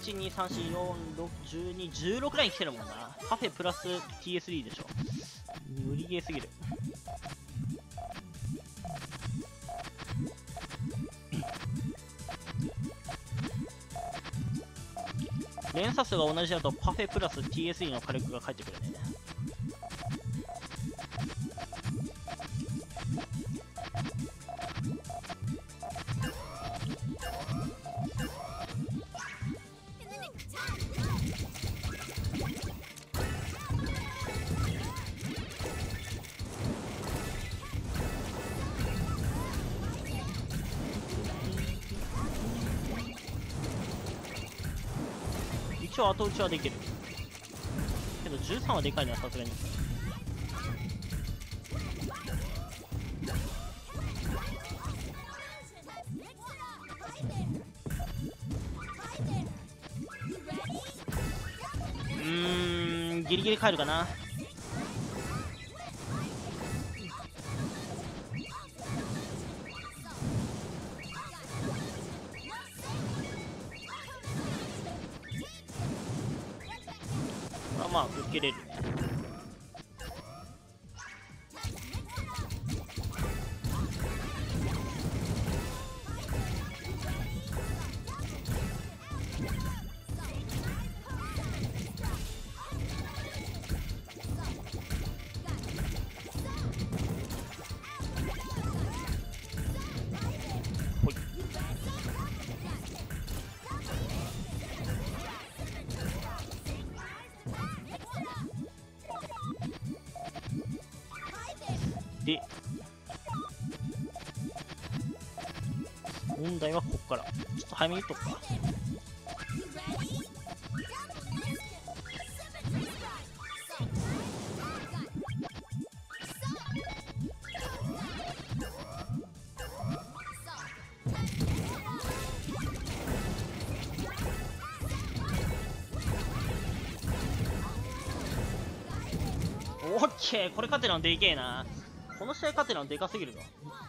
123456716ライン来てるもんな。パフェプラス TSD でしょ。無理ゲーすぎる。連鎖数が同じだとパフェプラス TSE の火力が返ってくるね。一応後打ちはできるけど13はでかいな、さすがに。ギリギリ帰るかな。まあ受けれるね。ほい。で、問題はこっから。ちょっと早めに言っとくか。オッケー、これ勝てるのでけえな。この試合勝てるのでかすぎるぞ。